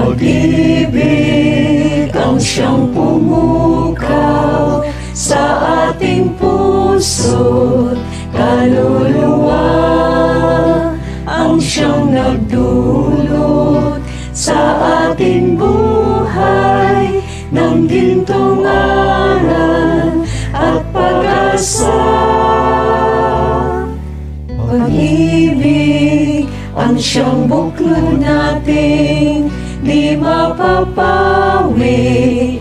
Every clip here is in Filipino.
Pag-ibig ang siyang pumukaw sa ating puso't kaluluwa, ang siyang nagdulot sa ating buhay ng gintong aral at pag-asa. Pag-ibig ang siyang buklod nating di mapapawi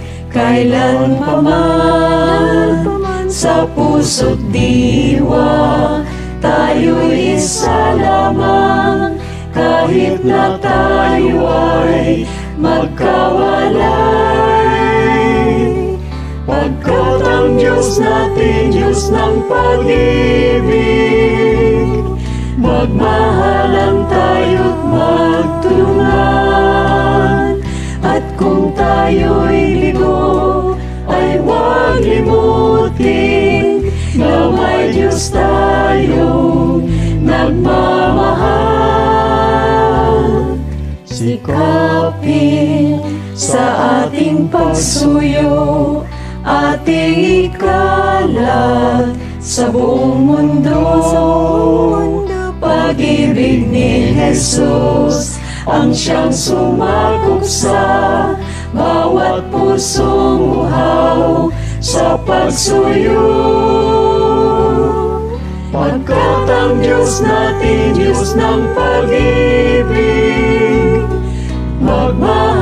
kailanpaman. Sa puso't diwa tayo'y isa lamang, kahit na tayo ay magkawalay. Pagkat ang Diyos natin, Diyos ng pag-ibig, magmahalan tayo't magtulungan. At kung tayo'y bigo, ay huwag limutin na may Diyos tayong nagmamahal. Sikapin sa ating pagsuyo, ating ikalat sa buong mundo. Pag-ibig ni Jesus ang siyang sumakop sa bawat pusong uhaw sa pagsuyo. Pagkat ang Diyos natin, Diyos ng pag-ibig, magmahal